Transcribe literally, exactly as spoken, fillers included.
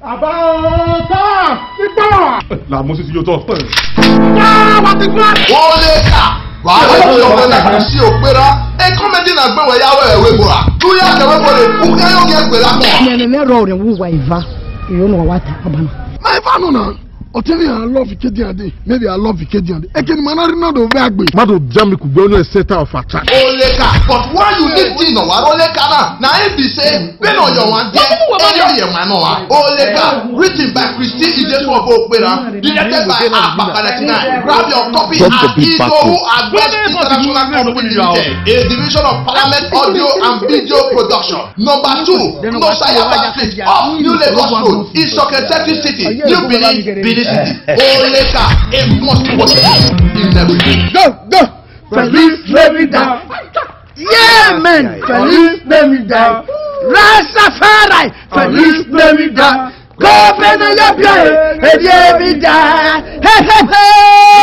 About time! La mo si yo to. Ah, what the fuck? Oleka! Wàá lè fi ọ̀rẹ́ náà sí òpera. Ẹ kọ́mẹ́dì náà gbé wẹ̀ yáwó ẹ̀wé bora. Túyà kẹ̀wé bọ̀lẹ̀ kúkẹ́ yóò gé gbé lápọ̀. Nyẹ̀nẹ̀ rọ̀ rẹ̀ wúwa ìva. Èyí ló wà tá a bá nà. My father no. O tell me I love Ikediande. Maybe I love Ikediande. Ekin manari na do vagbe. Mado jam ku gbe no center of attack. Oleka, but why you need thing no wa Oleka na? Na him be say, be no your one day. Eri e man no wa. Oleka, written by Christy Ijesu of Opera, directed by Akpakaletina. Grab your copy at Idowu Agbes International Company Limited, a division of Parliament Audio and Video Production. Number two, No Sayaba Street, off New Lagos Road, in Soketeki City, New Benin, Benin. Oleka, a must watch in everything. Go, go! Feliz Navidad! Yeah, man! Feliz Navidad! Rastafari! Feliz Navidad! Go, Feliz Navidad! Hey, hey, hey!